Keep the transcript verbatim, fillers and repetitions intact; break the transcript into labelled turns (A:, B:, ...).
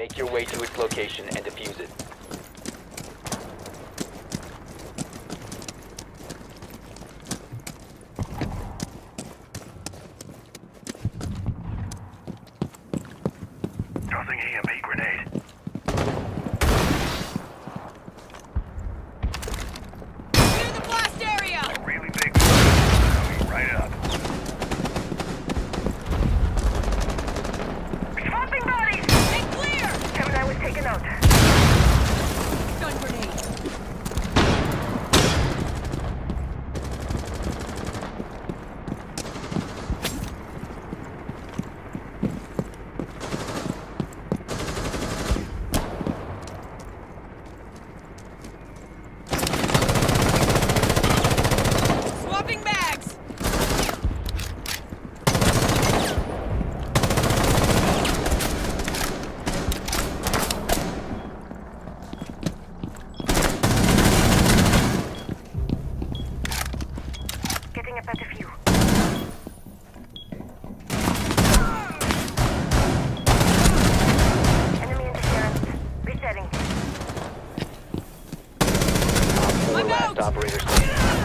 A: Make your way to its location and defuse it.
B: Tossing E M P grenade.
C: Clear the blast area!
B: A really big one. Coming right up. Swapping bodies!
C: Stay clear!
B: Gemini was taken out.
C: Stun grenade. Swapping bags!
B: Getting a better view. Enemy interference. Resetting.
A: Op four
C: I'm
A: last
C: out.
A: operator standing.